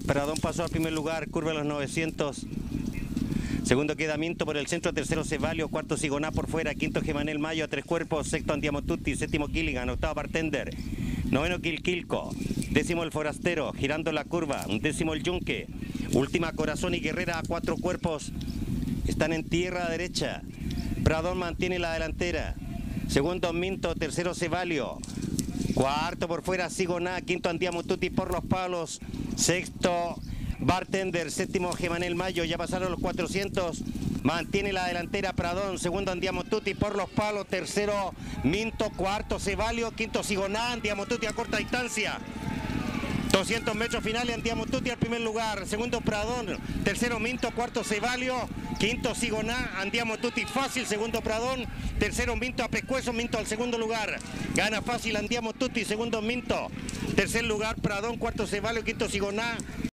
Pradón pasó al primer lugar, curva a los 900. Segundo queda Minto por el centro, tercero Cevalio, cuarto Sigoná por fuera, quinto Gemanel Mayo a 3 cuerpos, sexto Andiamo Tutti, séptimo Gilligan, octavo Bartender, noveno Quilquilco, décimo el Forastero, girando la curva, undécimo el Yunque, última Corazón y Guerrera a 4 cuerpos, están en tierra derecha. Pradón mantiene la delantera, segundo Minto, tercero Cevalio, cuarto por fuera Sigoná, quinto Andiamo Tutti por los palos, sexto Bartender, séptimo Gemanel Mayo, ya pasaron los 400, mantiene la delantera Pradón, segundo Andiamo Tutti por los palos, tercero Minto, cuarto Cevalio, quinto Sigoná, Andiamo Tutti a corta distancia. 200 metros finales, Andiamo Tutti al primer lugar, segundo Pradón, tercero Minto, cuarto Cevalio, quinto Sigoná, Andiamo Tutti fácil, segundo Pradón, tercero Minto a pescuezo, Minto al segundo lugar, gana fácil Andiamo Tutti, segundo Minto, tercer lugar Pradón, cuarto Cevalio, quinto Sigoná,